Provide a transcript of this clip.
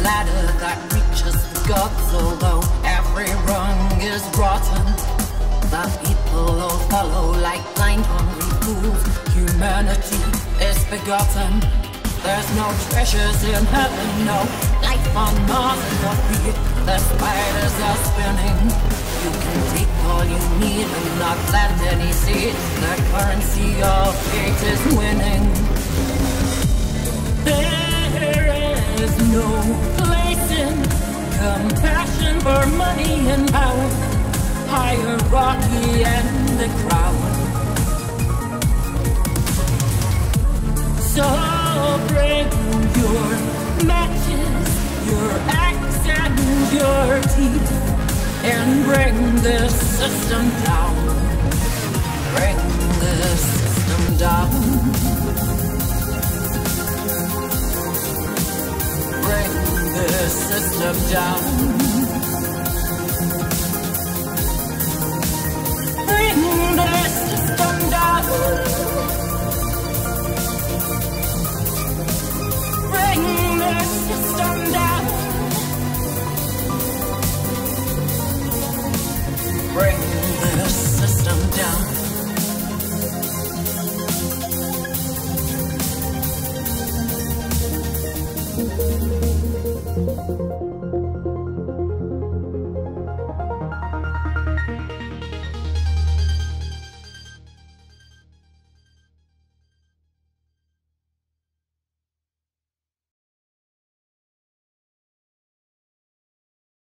ladder that reaches the gods, although every rung is rotten. The people all follow like blind hungry fools. Humanity is begotten. There's no treasures in heaven, no life on Mars and no feet. The spiders are spinning. You can take all you need and not plant any seeds. The currency of fate is winning. There is no place in compassion for money and power, hierarchy and the crowd. So bring your matches, your axe and your teeth, and bring this system down. Bring this system down. Bring this system down.